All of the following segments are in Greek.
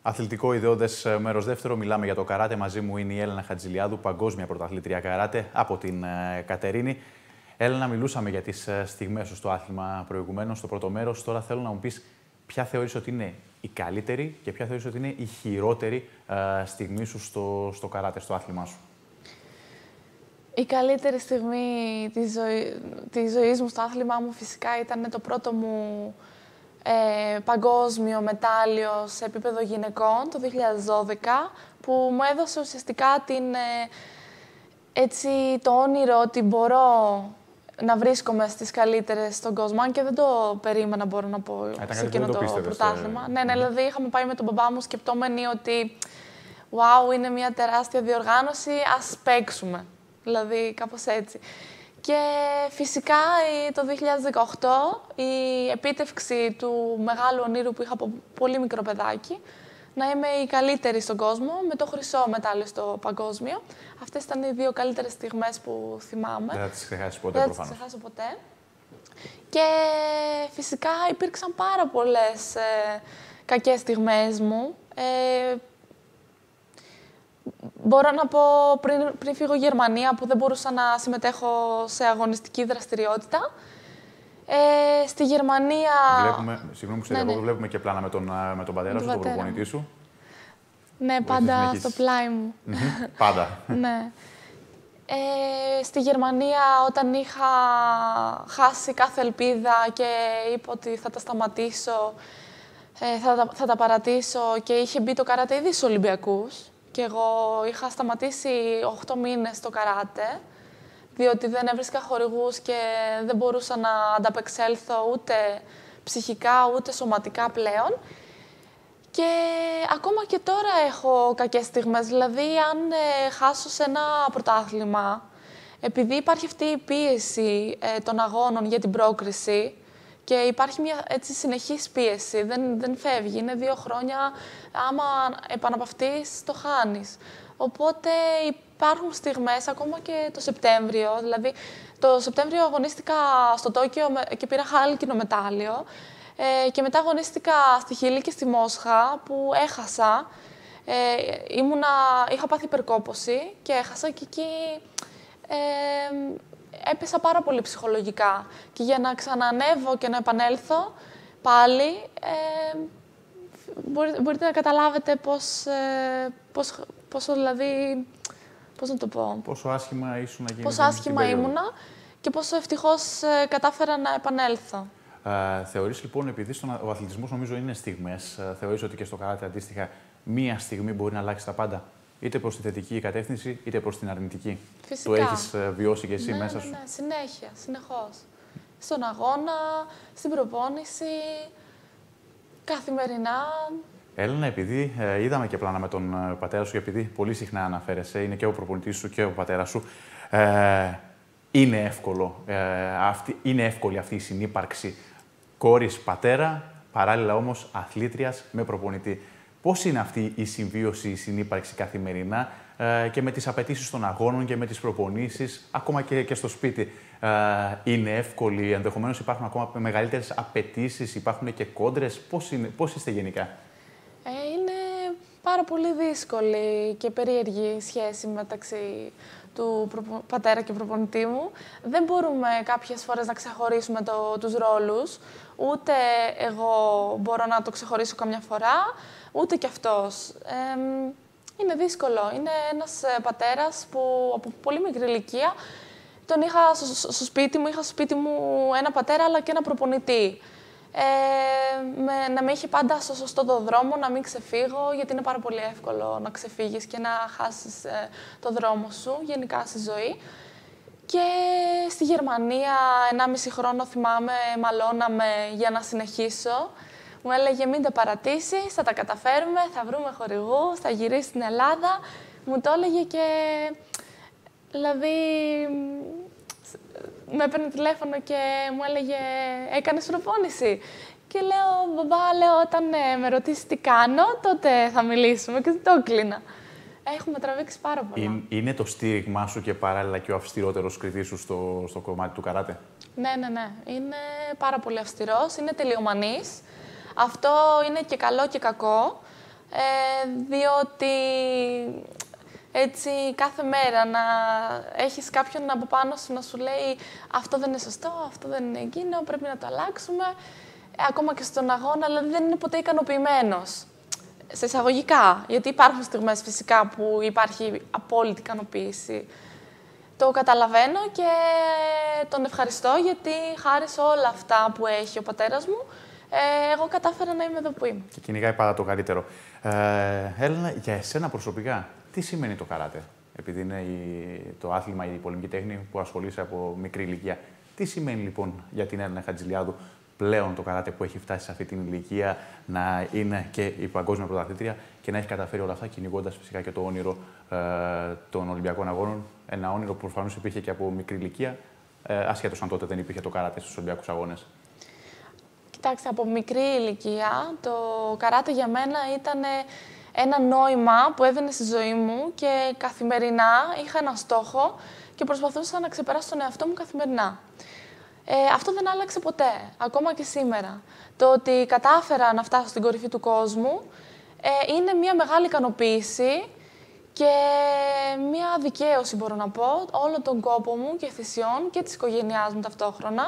Αθλητικό ιδεώδες μέρος δεύτερο. Μιλάμε για το καράτε. Μαζί μου είναι η Έλενα Χατζηλιάδου, παγκόσμια πρωταθλήτρια καράτε από την Κατερίνη. Έλενα, μιλούσαμε για τις στιγμές σου στο άθλημα προηγουμένως, στο πρώτο μέρος. Τώρα θέλω να μου πεις ποια θεωρείς ότι είναι η καλύτερη και ποια θεωρείς ότι είναι η χειρότερη στιγμή σου στο καράτε, στο άθλημά σου. Η καλύτερη στιγμή της ζωής μου στο άθλημά μου φυσικά ήταν το πρώτο μου παγκόσμιο μετάλλιο σε επίπεδο γυναικών το 2012, που μου έδωσε ουσιαστικά το όνειρο ότι μπορώ να βρίσκομαι στις καλύτερες στον κόσμο, αν και δεν το περίμενα, μπορώ να πω, σε εκείνο το πρωτάθλημα. Ναι, δηλαδή είχαμε πάει με τον μπαμπά μου σκεπτόμενοι ότι wow, είναι μια τεράστια διοργάνωση, ας παίξουμε. Δηλαδή, κάπως έτσι. Και φυσικά το 2018 η επίτευξη του μεγάλου ονείρου που είχα από πολύ μικρό παιδάκι, να είμαι η καλύτερη στον κόσμο, με το χρυσό μετάλλιο στο παγκόσμιο. Αυτές ήταν οι δύο καλύτερες στιγμές που θυμάμαι. Δεν θα τις ξεχάσεις ποτέ, προφανώς. Δεν θα τις ξεχάσω ποτέ. Και φυσικά υπήρξαν πάρα πολλές κακές στιγμές μου. Μπορώ να πω πριν φύγω Γερμανία, που δεν μπορούσα να συμμετέχω σε αγωνιστική δραστηριότητα. Στη Γερμανία... Συγγνώμη που σε διακόπτω, βλέπουμε και πλάνα με τον πατέρα σου, τον προπονητή σου. Ναι, πάντα στο πλάι μου. Πάντα. Ναι. Στη Γερμανία, όταν είχα χάσει κάθε ελπίδα και είπα ότι θα τα σταματήσω, θα τα παρατήσω, και είχε μπει το καράτε ήδη στους Ολυμπιακούς, και εγώ είχα σταματήσει 8 μήνες το καράτε, διότι δεν έβρισκα χορηγούς και δεν μπορούσα να ανταπεξέλθω ούτε ψυχικά ούτε σωματικά πλέον. Και ακόμα και τώρα έχω κακές στιγμές. Δηλαδή, αν χάσω σε ένα πρωτάθλημα, επειδή υπάρχει αυτή η πίεση των αγώνων για την πρόκριση και υπάρχει μια έτσι συνεχής πίεση, δεν φεύγει, είναι 2 χρόνια, άμα επαναπαυτείς το χάνεις. Οπότε υπάρχουν στιγμές, ακόμα και το Σεπτέμβριο, δηλαδή το Σεπτέμβριο αγωνίστηκα στο Τόκιο και πήρα χάλκινο μετάλλιο, και μετά αγωνίστηκα στη Χίλη και στη Μόσχα, που έχασα. Είχα πάθει υπερκόπωση και έχασα, και εκεί έπεσα πάρα πολύ ψυχολογικά. Και για να ξανανεύω και να επανέλθω πάλι, μπορείτε να καταλάβετε πόσο δηλαδή, πώς να το πω. Πόσο άσχημα ήσουν να γίνει. Πόσο άσχημα ήμουνα και πόσο ευτυχώς κατάφερα να επανέλθω. Θεωρείς λοιπόν, επειδή ο αθλητισμός νομίζω είναι στιγμές, θεωρείς ότι και στο καράτε αντίστοιχα μία στιγμή μπορεί να αλλάξει τα πάντα, είτε προς τη θετική κατεύθυνση, είτε προς την αρνητική? Φυσικά. Το έχεις βιώσει και εσύ μέσα σου? Ναι, συνέχεια, συνεχώς. Στον αγώνα, στην προπόνηση, καθημερινά. Έλενα, επειδή είδαμε και πλάνα με τον πατέρα σου, επειδή πολύ συχνά αναφέρεσαι, είναι και ο προπονητής σου και ο πατέρας σου, είναι εύκολη αυτή η συνύπαρξη κόρης-πατέρα, παράλληλα όμως αθλήτριας με προπονητή. Πώς είναι αυτή η συμβίωση, η συνύπαρξη καθημερινά, και με τις απαιτήσεις των αγώνων και με τις προπονήσεις, ακόμα και στο σπίτι? Είναι εύκολη? Ενδεχομένως υπάρχουν ακόμα μεγαλύτερες απαιτήσεις, υπάρχουν και κόντρες? Πώς είστε γενικά? Είναι πάρα πολύ δύσκολη και περίεργη η σχέση μεταξύ του πατέρα και προπονητή μου. Δεν μπορούμε κάποιες φορές να ξεχωρίσουμε τους ρόλους. Ούτε εγώ μπορώ να το ξεχωρίσω καμιά φορά, ούτε κι αυτός. Είναι δύσκολο. Είναι ένας πατέρας που από πολύ μικρή ηλικία τον είχα στο σπίτι μου. Είχα στο σπίτι μου ένα πατέρα, αλλά και ένα προπονητή. Να με είχε πάντα στο σωστό το δρόμο, να μην ξεφύγω, γιατί είναι πάρα πολύ εύκολο να ξεφύγεις και να χάσεις το δρόμο σου, γενικά στη ζωή. Και στη Γερμανία, 1,5 χρόνο θυμάμαι, μαλώναμε για να συνεχίσω. Μου έλεγε μην τα παρατήσεις, θα τα καταφέρουμε, θα βρούμε χορηγούς, θα γυρίσει στην Ελλάδα. Μου το έλεγε και δηλαδή με έπαιρνε τηλέφωνο και μου έλεγε έκανες προπόνηση? Και λέω μπαμπά, όταν με ρωτήσει τι κάνω, τότε θα μιλήσουμε, και δεν το κλείνα. Έχουμε τραβήξει πάρα πολλά. Είναι το στήριγμά σου και παράλληλα και ο αυστηρότερος κριτής σου στο κομμάτι του καράτε? Ναι. Είναι πάρα πολύ αυστηρός, είναι τελειομανής. Αυτό είναι και καλό και κακό. διότι έτσι κάθε μέρα να έχεις κάποιον από πάνω σου να σου λέει αυτό δεν είναι σωστό, αυτό δεν είναι εκείνο, πρέπει να το αλλάξουμε. Ακόμα και στον αγώνα, δηλαδή δεν είναι ποτέ ικανοποιημένος. Σε εισαγωγικά, γιατί υπάρχουν στιγμές φυσικά που υπάρχει απόλυτη ικανοποίηση. Το καταλαβαίνω και τον ευχαριστώ γιατί χάρη σε όλα αυτά που έχει ο πατέρας μου, εγώ κατάφερα να είμαι εδώ που είμαι. Και κυνηγάει πάντα το καλύτερο. Έλενα, για εσένα προσωπικά, τι σημαίνει το καράτε? Επειδή είναι το άθλημα, η πολεμική τέχνη που ασχολείσαι από μικρή ηλικία. Τι σημαίνει λοιπόν για την Έλενα Χατζηλιάδου πλέον το καράτε που έχει φτάσει σε αυτή την ηλικία να είναι και η παγκόσμια πρωταθλήτρια και να έχει καταφέρει όλα αυτά, κυνηγώντας φυσικά και το όνειρο των Ολυμπιακών Αγώνων? Ένα όνειρο που προφανώς υπήρχε και από μικρή ηλικία, ασχέτως αν τότε δεν υπήρχε το καράτε στους Ολυμπιακούς Αγώνες. Κοιτάξτε, από μικρή ηλικία το καράτε για μένα ήταν ένα νόημα που έδινε στη ζωή μου και καθημερινά είχα ένα στόχο και προσπαθούσα να ξεπεράσω τον εαυτό μου καθημερινά. Αυτό δεν άλλαξε ποτέ, ακόμα και σήμερα. Το ότι κατάφερα να φτάσω στην κορυφή του κόσμου είναι μια μεγάλη ικανοποίηση και μια δικαίωση, μπορώ να πω, όλο τον κόπο μου και θυσιών και της οικογένειάς μου ταυτόχρονα.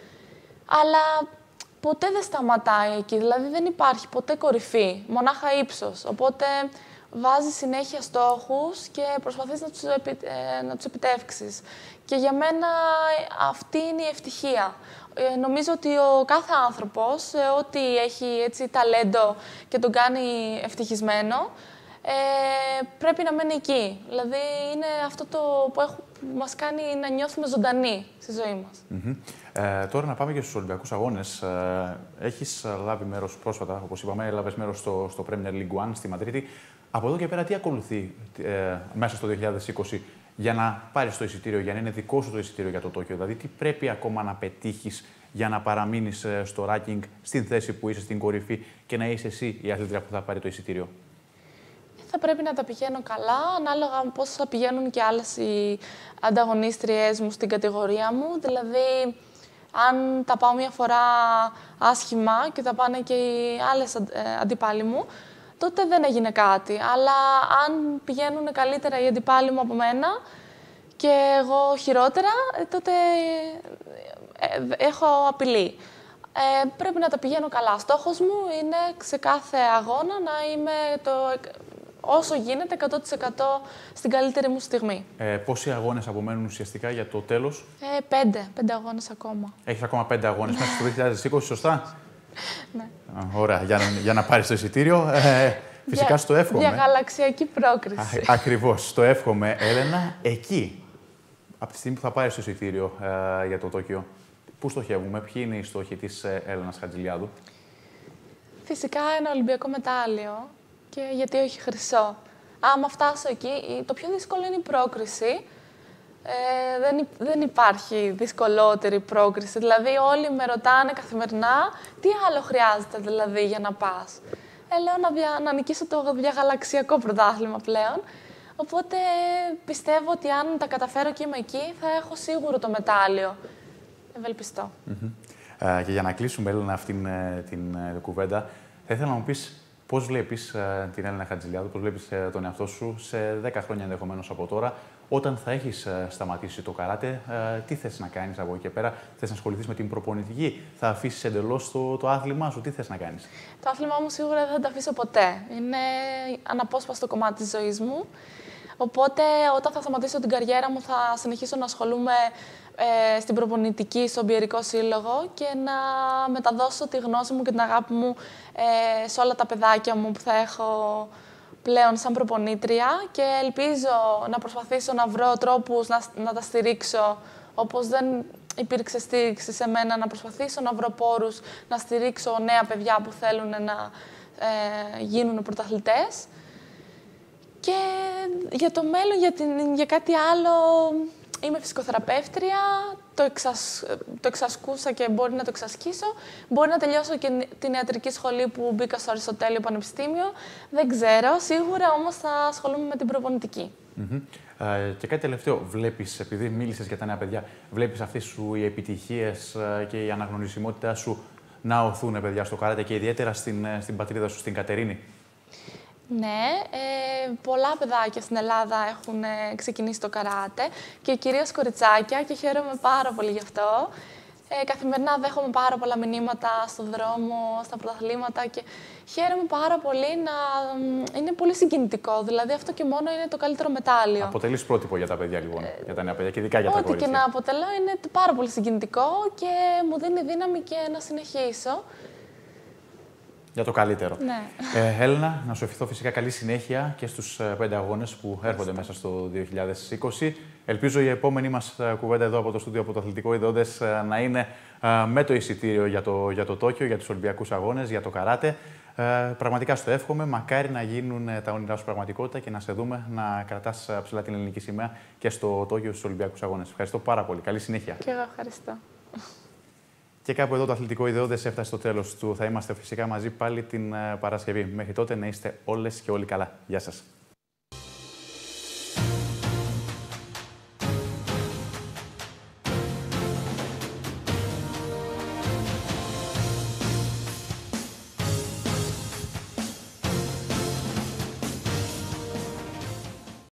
Αλλά ποτέ δεν σταματάει εκεί, δηλαδή δεν υπάρχει ποτέ κορυφή, μονάχα ύψος. Οπότε βάζεις συνέχεια στόχους και προσπαθείς να τους επιτεύξεις. Και για μένα αυτή είναι η ευτυχία. Νομίζω ότι ο κάθε άνθρωπος, ό,τι έχει έτσι ταλέντο και τον κάνει ευτυχισμένο, πρέπει να μένει εκεί. Δηλαδή είναι αυτό που μας κάνει να νιώθουμε ζωντανοί στη ζωή μας. Τώρα να πάμε και στους Ολυμπιακούς Αγώνες. Έχεις λάβει μέρος πρόσφατα, όπως είπαμε, έλαβες μέρος στο Premier League One στη Μαδρίτη. Από εδώ και πέρα τι ακολουθεί μέσα στο 2020 για να πάρεις το εισιτήριο, για να είναι δικό σου το εισιτήριο για το Τόκιο? Δηλαδή τι πρέπει ακόμα να πετύχεις για να παραμείνεις στο ranking, στην θέση που είσαι, στην κορυφή και να είσαι εσύ η αθλήτρια που θα πάρει το εισιτήριο? Θα πρέπει να τα πηγαίνω καλά, ανάλογα πώς θα πηγαίνουν και άλλες οι ανταγωνίστριές μου στην κατηγορία μου. Δηλαδή, αν τα πάω μια φορά άσχημα και θα πάνε και οι άλλες αντιπάλοι μου, τότε δεν έγινε κάτι. Αλλά αν πηγαίνουν καλύτερα οι αντιπάλοι μου από μένα και εγώ χειρότερα, τότε έχω απειλή. Πρέπει να τα πηγαίνω καλά. Στόχος μου είναι σε κάθε αγώνα να είμαι όσο γίνεται 100% στην καλύτερη μου στιγμή. Πόσοι αγώνες απομένουν ουσιαστικά για το τέλος? 5 αγώνες ακόμα. Έχεις ακόμα 5 αγώνες μέσα στο 2020, σωστά? Ναι. Ωραία, για να πάρεις το εισιτήριο. Φυσικά στο εύχομαι. Διαγαλαξιακή πρόκριση. Ακριβώς, το εύχομαι, Έλενα. Εκεί, από τη στιγμή που θα πάρεις το εισιτήριο για το Τόκιο, πού στοχεύουμε, ποιοι είναι οι στόχοι της Έλενας Χατζηλιάδου? Φυσικά ένα Ολυμπιακό μετάλλιο και γιατί όχι χρυσό. Άμα φτάσω εκεί, το πιο δύσκολο είναι η πρόκριση. Δεν υπάρχει δυσκολότερη πρόκριση. Δηλαδή όλοι με ρωτάνε καθημερινά τι άλλο χρειάζεται δηλαδή για να πας. Λέω να νικήσω το διαγαλαξιακό πρωτάθλημα πλέον. Οπότε πιστεύω ότι αν τα καταφέρω και είμαι εκεί, θα έχω σίγουρο το μετάλλιο. Ευελπιστώ. Και για να κλείσουμε, Έλενα, αυτήν την κουβέντα, θα ήθελα να μου πεις πώς βλέπεις την Έλενα Χατζηλιάδου, πώς βλέπεις τον εαυτό σου σε 10 χρόνια ενδεχομένως από τώρα, όταν θα έχεις σταματήσει το καράτε, τι θες να κάνεις από εκεί και πέρα? Θες να ασχοληθείς με την προπονητική, θα αφήσεις εντελώς το άθλημά σου, τι θες να κάνεις? Το άθλημά μου σίγουρα δεν θα το αφήσω ποτέ. Είναι αναπόσπαστο κομμάτι της ζωής μου. Οπότε, όταν θα σταματήσω την καριέρα μου, θα συνεχίσω να ασχολούμαι στην προπονητική, στον Πιερικό Σύλλογο και να μεταδώσω τη γνώση μου και την αγάπη μου σε όλα τα παιδάκια μου που θα έχω πλέον σαν προπονήτρια και ελπίζω να προσπαθήσω να βρω τρόπους να τα στηρίξω όπως δεν υπήρξε στήριξη σε μένα, να προσπαθήσω να βρω πόρους, να στηρίξω νέα παιδιά που θέλουν να γίνουν πρωταθλητές. Και για το μέλλον, για κάτι άλλο, είμαι φυσικοθεραπεύτρια, το εξασκούσα και μπορεί να το εξασκήσω. Μπορεί να τελειώσω και την ιατρική σχολή που μπήκα στο Αριστοτέλειο Πανεπιστήμιο. Δεν ξέρω, σίγουρα όμως θα ασχολούμαι με την προπονητική. Και κάτι τελευταίο, βλέπεις, επειδή μίλησες για τα νέα παιδιά, βλέπεις αυτές σου οι επιτυχίες και η αναγνωρισιμότητά σου να οθούν παιδιά στο καράτε και ιδιαίτερα στην πατρίδα σου, στην Κατερίνη? Ναι, πολλά παιδάκια στην Ελλάδα έχουν ξεκινήσει το καράτε και κυρίως κοριτσάκια και χαίρομαι πάρα πολύ γι' αυτό. Καθημερινά δέχομαι πάρα πολλά μηνύματα στον δρόμο, στα πρωταθλήματα και χαίρομαι πάρα πολύ να είναι πολύ συγκινητικό. Δηλαδή αυτό και μόνο είναι το καλύτερο μετάλλιο. Αποτελείς πρότυπο για τα παιδιά λοιπόν, για τα νέα παιδιά και ειδικά για τα κορίτσια. Ό,τι και να αποτελώ είναι πάρα πολύ συγκινητικό και μου δίνει δύναμη και να συνεχίσω. Για το καλύτερο. Ναι. Έλληνα, να σου ευχηθώ φυσικά καλή συνέχεια και στους 5 αγώνες που έρχονται μέσα στο 2020. Ελπίζω η επόμενη μας κουβέντα εδώ από το στούντιο από το Αθλητικό Ιδεώδες να είναι με το εισιτήριο για το Τόκιο, για τους Ολυμπιακούς Αγώνες, για το καράτε. Πραγματικά στο εύχομαι. Μακάρι να γίνουν τα όνειρά σου πραγματικότητα και να σε δούμε να κρατάς ψηλά την ελληνική σημαία και στο Τόκιο στους Ολυμπιακούς Αγώνες. Ευχαριστώ πάρα πολύ. Καλή συνέχεια. Και εγώ ευχαριστώ. Και κάπου εδώ το Αθλητικό Ιδεώδες έφτασε στο τέλος του. Θα είμαστε φυσικά μαζί πάλι την Παρασκευή. Μέχρι τότε να είστε όλες και όλοι καλά. Γεια σας.